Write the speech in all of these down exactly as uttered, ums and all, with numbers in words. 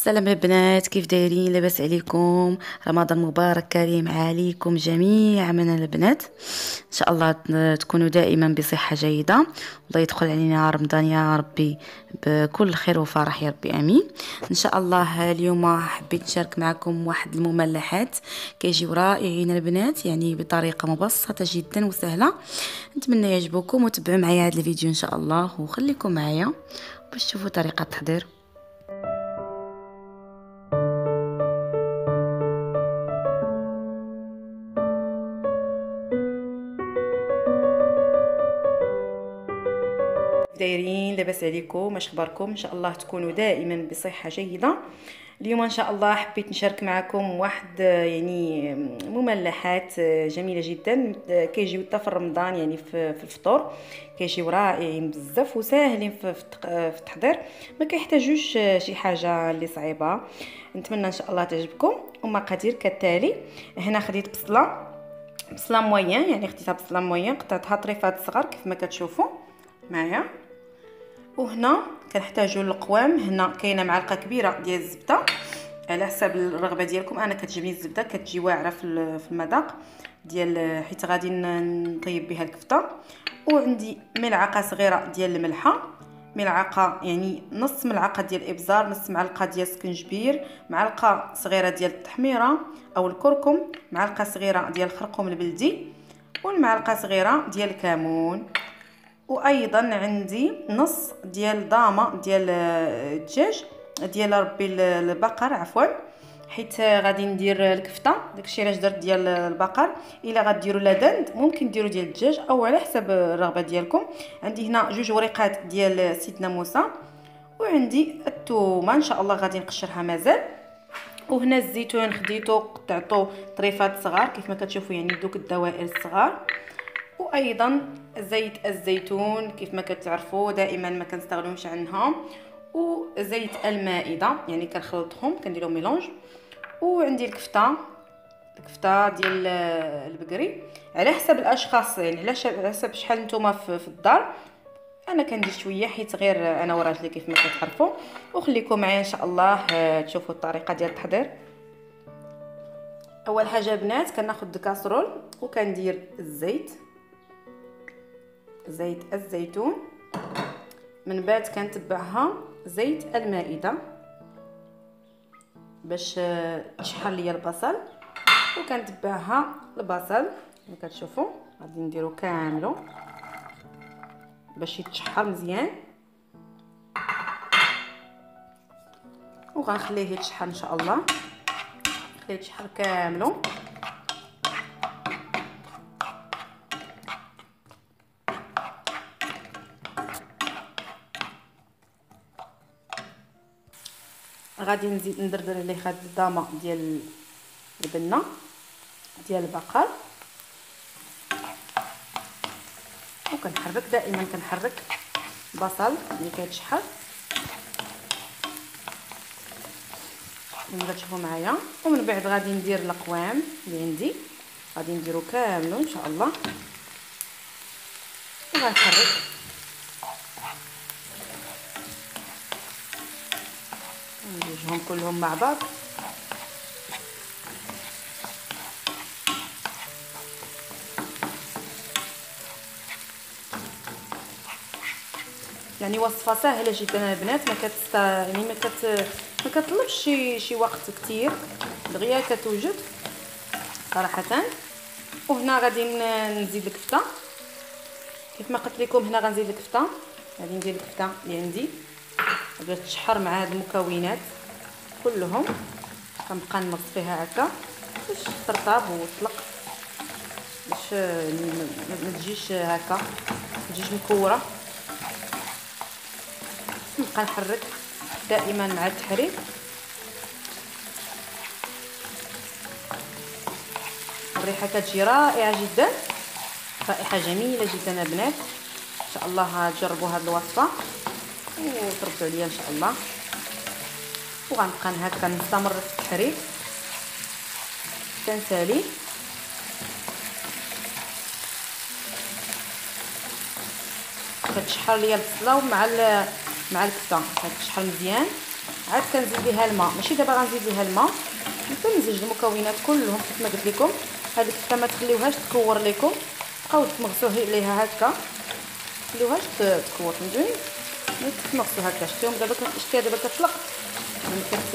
السلام البنات، كيف دايرين؟ لاباس عليكم؟ رمضان مبارك كريم عليكم جميعا من البنات. ان شاء الله تكونوا دائما بصحه جيده، الله يدخل علينا رمضان يا ربي بكل خير وفرح يا ربي امين. ان شاء الله اليوم حبيت نشارك معكم واحد المملحات كيجيو رائعين البنات، يعني بطريقه مبسطه جدا وسهله. نتمنى يعجبكم وتبعوا معايا هذا الفيديو ان شاء الله، وخليكم معايا باش تشوفوا طريقه التحضير. دايرين؟ لاباس عليكم؟ اش اخباركم؟ ان شاء الله تكونوا دائما بصحه جيده. اليوم ان شاء الله حبيت نشارك معكم واحد يعني مملحات جميله جدا كيجيو حتى في رمضان، يعني في الفطور كيجيو رائعين بزاف وساهلين في التحضير، ما كيحتاجوش شي حاجه اللي صعيبه. نتمنى ان شاء الله تعجبكم. ومقادير كالتالي: هنا خديت بصله بصله موين، يعني خديتها بصله موين قطعتها طريفات صغار كيف ما كتشوفوا معايا. وهنا كنحتاجوا القوام، هنا كاينه معلقه كبيره ديال الزبده على حسب الرغبه ديالكم. انا كتجيبني الزبده كتجي واعره في المذاق ديال حيت غادي نطيب بها الكفته. وعندي ملعقه صغيره ديال الملحه، ملعقه يعني نص ملعقه ديال الابزار، نص معلقه ديال السكنجبير، معلقه صغيره ديال التحميره او الكركم، معلقه صغيره ديال الخرقوم البلدي، والمعلقه صغيره ديال الكمون. وايضا عندي نص ديال ضامه ديال الدجاج ديال ربي البقر عفوا، حيت غادي ندير الكفته داكشي علاش درت ديال البقر. الا غديروا لدند ممكن ديروا ديال الدجاج او على حسب الرغبه ديالكم. عندي هنا جوج وريقات ديال سيدنا موسى، وعندي الثومه ان شاء الله غادي نقشرها مازال. وهنا الزيتون خديته قطعته طريفات صغار كيف ما كتشوفوا، يعني دوك الدوائر الصغار. وايضا زيت الزيتون كيف ما كتعرفوا دائما ما كنستغنوش عنها، وزيت المائده يعني كنخلطهم كنديروا ميلونج. وعندي الكفته الكفته ديال البقري على حسب الاشخاص، يعني على حسب شحال نتوما في الدار. انا كندير شويه حيت غير انا وراجلي كيف ما كتعرفوا. وخليكم معايا ان شاء الله تشوفوا الطريقه ديال التحضير. اول حاجه بنات كناخذ كاسرول وكندير الزيت زيت الزيتون، من بعد كنتبعها زيت المائده باش تشحر ليا البصل، وكنتبعها البصل كما كتشوفوا غادي نديرو كاملو باش يتشحر مزيان، وغنخليه يتشحر ان شاء الله، خليه يتشحر كاملو. غادي نزيد ندردر عليه هاد الضامه ديال البنه ديال البقر، وكنحرك دائما كنحرك البصل اللي كيتشحر كما كتشوفوا معايا. ومن بعد غادي ندير القوام اللي عندي، غادي نديرو كاملو ان شاء الله، وغنحرك ندمجهم كلهم مع بعض. يعني وصفه سهله جدا البنات، ما كتست يعني ما كت ما كتطلبش شي شي وقت كتير، دغيا كتوجد صراحه. وهنا غادي نزيد الكفته كيف ما قلت لكم، هنا غنزيد الكفته، غادي ندير الكفته اللي عندي باش تشحر مع هاد المكونات كلهم. كنبقى نمص فيها هكا باش ترطب وتطلق، باش ما تجيش هكا ما تجيش مكوره. نبقى نحرك دائما مع التحريك. الريحه كتجي رائعه جدا، رائحه جميله جدا البنات. ان شاء الله تجربوا هذه الوصفه وتردوا عليا ان شاء الله. وغنبقى هكا نستمر في التحريك تنسالي. كتشحر ليا البصله مع مع الكفته كتشحر مزيان عاد كنزيد ليها الماء، ماشي دابا غنزيد ليها الماء، كنمزج المكونات كلهم كيف ما قلت لكم. هذيك الكفته ما تخليوهاش تكور لكم، بقاو تمغسوا عليها هكا، خليوهاش تكور فهمتوني، ملي تمغسوا هكا. شفتيهم دابا شتيها دابا كتطلق يعني كت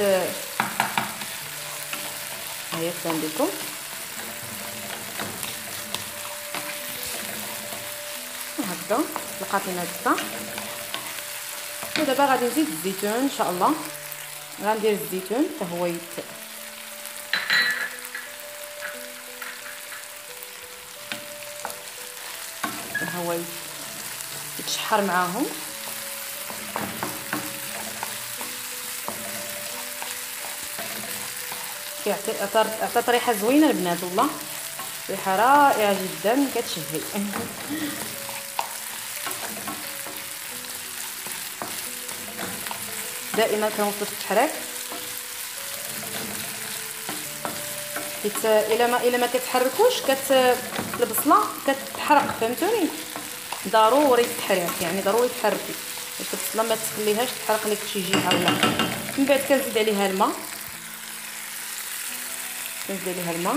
ها هي تبان لكم. هكذا طلقات لنا الكفته. ودابا غادي نزيد الزيتون ان شاء الله، غندير الزيتون حتى هو يت هو يتشحر معاهم. كيعطي عطات ريحه زوينه البنات، والله ريحه رائعه جدا كتشهي. دائما كنوصل التحريك، حيت الا ما الا ما كتحركوش كت البصله كتحرق فهمتوني. ضروري التحريك، يعني ضروري تحركي باش البصله ما تخليهاش تحرق لك شي جهه ولا. من بعد كنزيد عليها الماء، كنزيد عليها الماء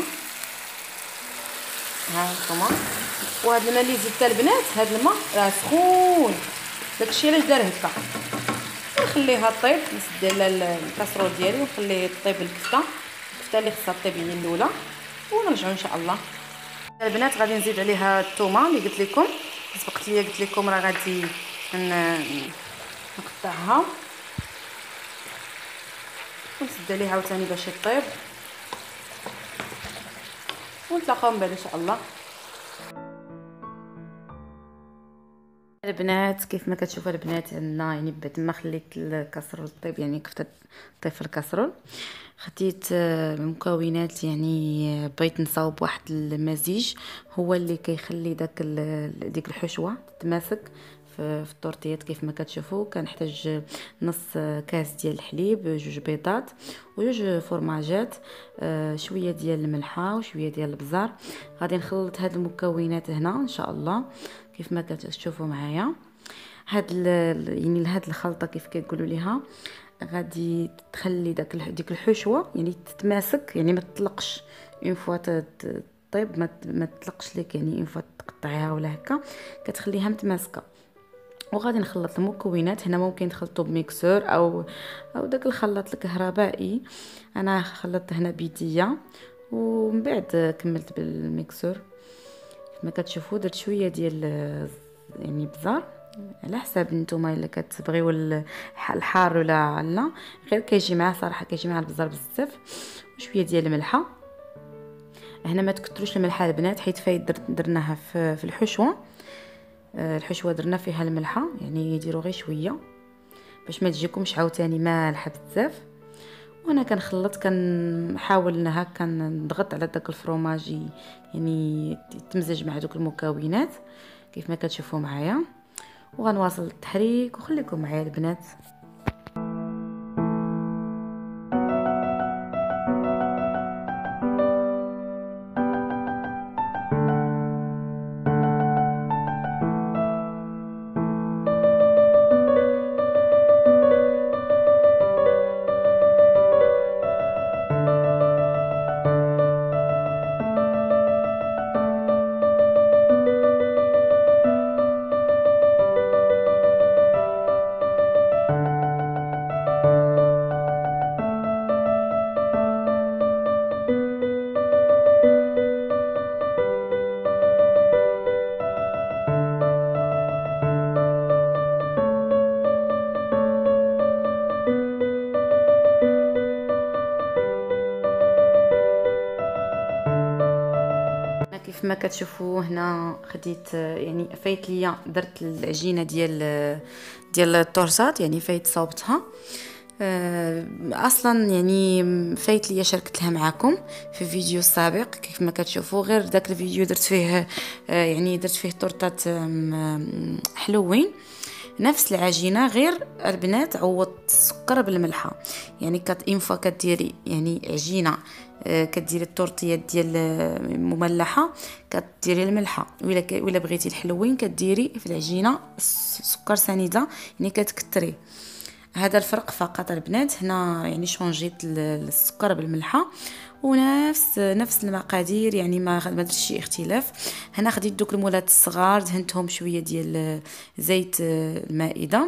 ها هانتوما. وهذا الماء اللي زدته البنات، هذا الماء راه سخون، داكشي علاش دار هكا. نخليها طيب، نسد على الكاسرول ديالي ونخليه طيب الكفته، الكفته اللي خصها طيب هي الاولى، ونرجعوا ان شاء الله. البنات غادي نزيد عليها الثومه اللي قلت لكم، سبقت ليا قلت لكم راه غادي نقطعها ونسد عليها عاوتاني باش يطيب، ونتلاقاو من بعد ان شاء الله. البنات كيف ما كتشوفوا البنات عندنا يعني بعد ما خليت الكاسرول طيب، يعني كفته طيب في الكاسرول، خديت مكونات يعني بغيت نصاوب واحد المزيج هو اللي كيخلي داك ديك الحشوه تتماسك في الطورتيات. كيف ما كتشوفوا كنحتاج نص كاس ديال الحليب، جوج بيضات، وجوج فرماجات، شويه ديال الملحه وشويه ديال البزار. غادي نخلط هاد المكونات هنا ان شاء الله كيف ما كتشوفوا معايا. هاد يعني هاد الخلطه كيف كيقولوا ليها غادي تخلي داك ديك الحشوه يعني تتماسك، يعني ما تطلقش اون فوا طيب، ما ما تطلقش لك يعني اون فوا تقطعيها ولا هكا، كتخليها متماسكه. وغادي نخلط المكونات هنا، ممكن تخلطوا بميكسور او او داك الخلاط الكهربائي. انا خلطت هنا بيديه ومن بعد كملت بالميكسور. ما كتشوفوا درت شويه ديال يعني بزار على حساب نتوما الا كتبغيو الحار ولا لا، غير كيجي معاه صراحه كيجي معاه البزار بزاف. وشويه ديال الملحه، هنا ما تكثروش الملحه البنات حيت فايت درناها في الحشوه، الحشوه درنا فيها الملحه يعني ديروا غير شويه باش ما تجيكمش عاوتاني مالحه بزاف. وانا كنخلط كنحاول هكا نضغط على داك الفرماج يعني يتمزج مع دوك المكونات كيف ما كتشوفوا معايا. وغنواصل التحريك وخليكم معايا البنات. كيف ما كتشوفوا هنا خديت يعني فايت ليا درت العجينه ديال ديال الطورسات، يعني فايت صوبتها اصلا يعني فايت ليا شاركت لها معكم في فيديو سابق. كيف ما كتشوفوا غير داك الفيديو درت فيه يعني درت فيه طورطات حلوين نفس العجينه، غير البنات عوضت السكر بالملحه. يعني كت انفا كديري يعني عجينه كديري الطورطيات ديال مملحه كديري الملحه، ولا ولا بغيتي الحلوين كديري في العجينه سكر سنيده يعني كتكثري. هذا الفرق فقط البنات. هنا يعني شونجيت السكر بالملحه ونفس نفس المقادير، يعني ما ما درتش شي اختلاف. هنا خديت دوك المولات الصغار دهنتهم شويه ديال زيت المائده.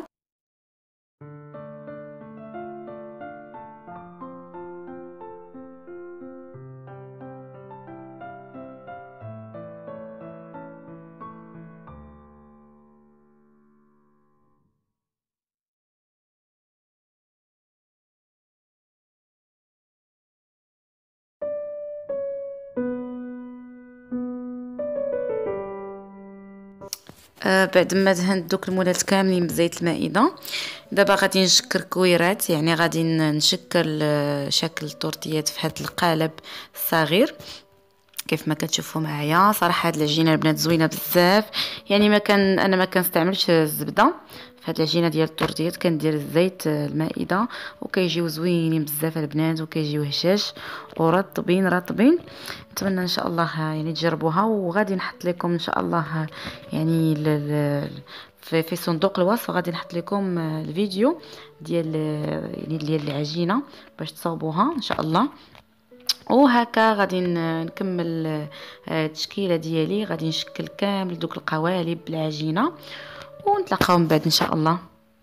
آه بعد ما دهنت دوك المولات كاملين بزيت المائده، دابا غادي نشكل كويرات، يعني غادي نشكل شكل طورتيات في هذا القالب الصغير كيف ما كتشوفوا معايا. صراحه هاد العجينه البنات زوينه بزاف، يعني ما كان انا ما كنستعملش الزبده في هاد العجينه ديال الطورتيات، كندير الزيت المائده وكيجيو زوينين بزاف البنات وكيجيو هشاش ورطبين رطبين. نتمنى ان شاء الله يعني تجربوها، وغادي نحط لكم ان شاء الله يعني في في صندوق الوصف غادي نحط لكم الفيديو ديال يعني ديال العجينه باش تصاوبوها ان شاء الله. وهكا غادي نكمل التشكيله ديالي، غادي نشكل كامل دوك القوالب بالعجينه ونتلاقاو من بعد ان شاء الله.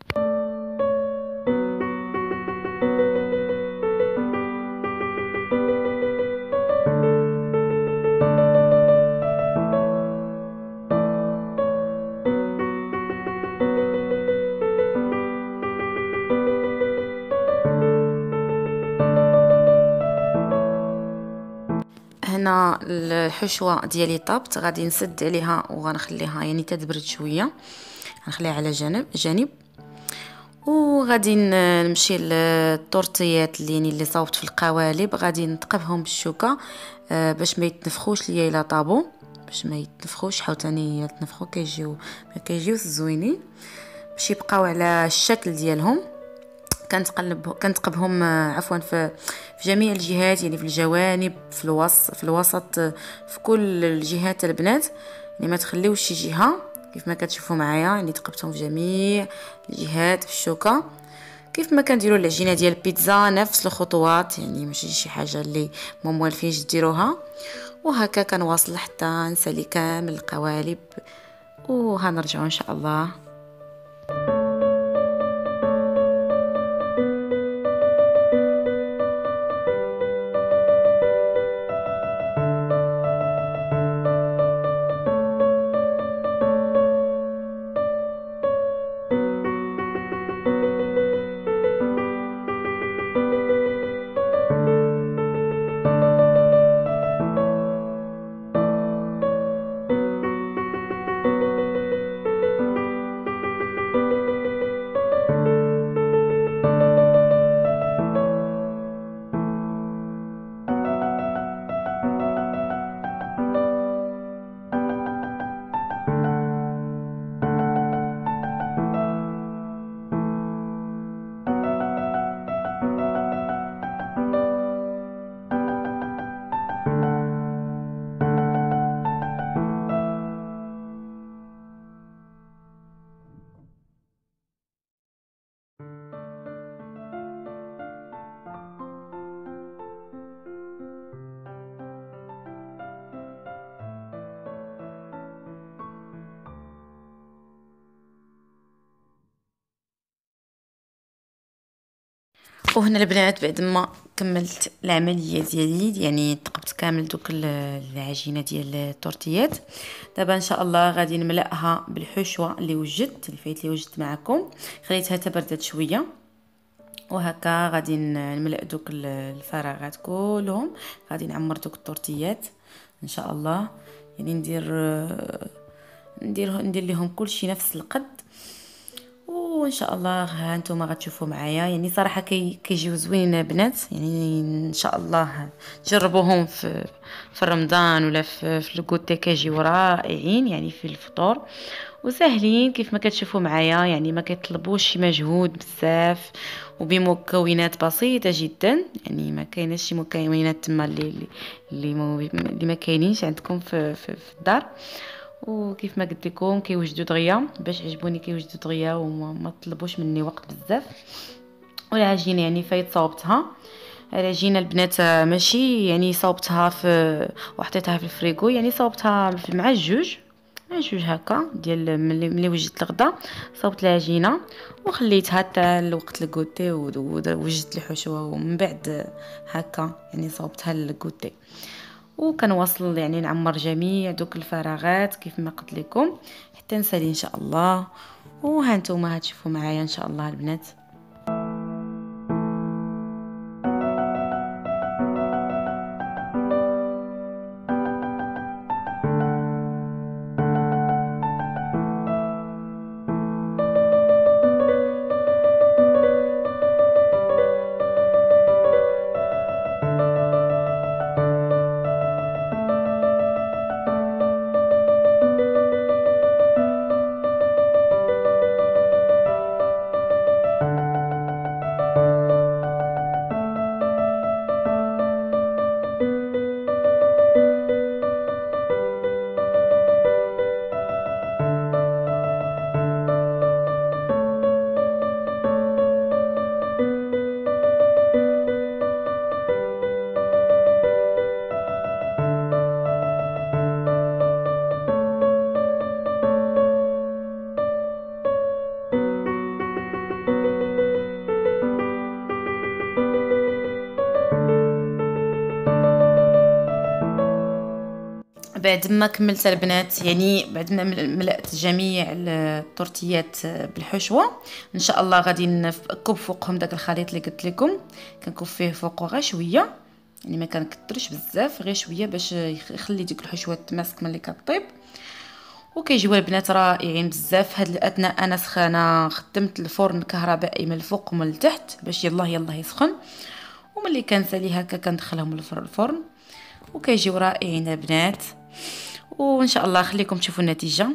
هنا الحشوه ديالي طابت، غادي نسد عليها وغنخليها يعني تتبرد شويه، غنخليها على جانب جانب وغادي نمشي للطورتيات اللي يعني اللي صاوبت في القوالب، غادي نثقبهم بالشوكه باش ما يتنفخوش ليا الا طابو، باش ما يتنفخوش عاوتاني يتنفخوا كيجيو ما كيجيوش زوينين، باش يبقاو على الشكل ديالهم. كنتقلب كنتقبهم عفوا في في جميع الجهات، يعني في الجوانب في الوسط في الوسط في كل الجهات البنات، يعني ما تخليوش شي جهه كيف ما كتشوفوا معايا، يعني تقبتهم في جميع الجهات بالشوكه كيف ما كنديروا العجينه ديال البيتزا، نفس الخطوات، يعني ماشي شي حاجه اللي ما موالفينش ديروها. وهكا كنواصل حتى نسالي كامل القوالب وهنرجعوا ان شاء الله. وهنا البنات بعد ما كملت العمليه ديالي، يعني ثقبت كامل دوك العجينه ديال الطورتيات، دابا ان شاء الله غادي نملأها بالحشوه اللي وجدت الفايت اللي وجدت معكم، خليتها تبردت شويه. وهكا غادي نملأ دوك الفراغات كلهم، غادي نعمر دوك الطورتيات ان شاء الله، يعني ندير ندير ندير لهم كلشي نفس القد، وان شاء الله ها نتوما غتشوفوا معايا. يعني صراحه كي كيجيو زوينين البنات، يعني ان شاء الله جربوهم في في رمضان ولا في في الكوتي، كيجيو رائعين يعني في الفطور وسهلين كيف ما كتشوفوا معايا، يعني ما كيطلبوش شي مجهود بزاف وبمكونات بسيطه جدا، يعني ما كايناش شي مكونات تما اللي اللي اللي ما كاينينش عندكم في في, في الدار. وكيف ما قلت لكم كيوجدوا دغيا، باش عجبوني كيوجدوا دغيا وما ما طلبوش مني وقت بزاف. والعجينه يعني فايت صاوبتها العجينه البنات ماشي يعني صاوبتها في وحطيتها في الفريغو، يعني صاوبتها مع الجوج مع الجوج هكا ديال ملي ملي وجدت الغدا. صاوبت العجينه وخليتها حتى لوقت الكوتي ووجدت الحشوه، ومن بعد هكا يعني صاوبتها للكوتي. وكنواصل يعني نعمر جميع دوك الفراغات كيف ما قلت لكم حتى نسالي ان شاء الله. وها نتوما هتشوفوا معايا ان شاء الله البنات. بعد ما كملت البنات يعني بعد ما ملأت جميع الطورتيات بالحشوه ان شاء الله غادي نكب فوقهم داك الخليط اللي قلت لكم. كنكب فيه فوقه غير شويه يعني ما كنكثرش بزاف غير شويه باش يخلي ديك الحشوه تماسك ملي كطيب. وكيجيو البنات رائعين بزاف. هاد الاثناء انا سخانه خدمت الفرن الكهربائي من الفوق ومن التحت باش يلاه يلاه يسخن، وملي كنسالي هكا كندخلهم للفرن وكيجيو رائعين البنات. وان شاء الله خليكم تشوفوا النتيجه.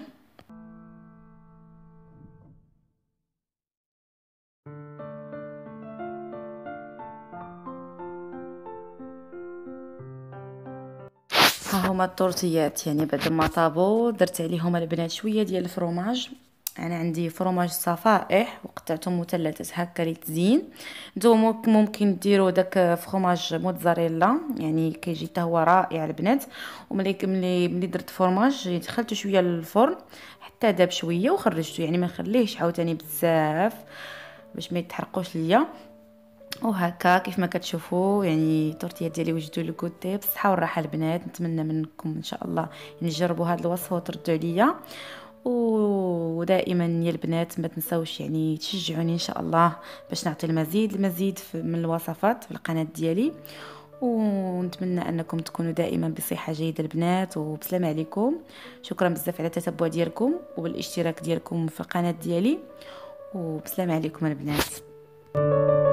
ها هما الطورتيات يعني بعد ما طابوا درت عليهم البنات شويه ديال الفرomاج. انا عندي فرomاج صفائح وقطعتهم مثلثات هكا للتزيين. نتوما ممكن ديروا داك فرomاج موتزاريلا يعني كيجي حتى هو رائع البنات. وملي ملي ملي درت فرomاج دخلته شويه للفرن حتى داب شويه وخرجته، يعني ما نخليهش عاوتاني بزاف باش ما يتحرقوش ليا. وهكا كيف ما كتشوفوا يعني التورتيات ديالي وجدوا لو كوتي بالصحه والراحه البنات. نتمنى منكم ان شاء الله يعني تجربوا هذه الوصفه وتردوا عليا. ودائما يا البنات ما تنساوش يعني تشجعوني ان شاء الله باش نعطي المزيد المزيد من الوصفات في القناه ديالي. ونتمنى انكم تكونوا دائما بصحه جيده البنات وبسلامه عليكم. شكرا بزاف على التتبع ديالكم وبالاشتراك ديالكم في القناه ديالي، وبسلامه عليكم البنات.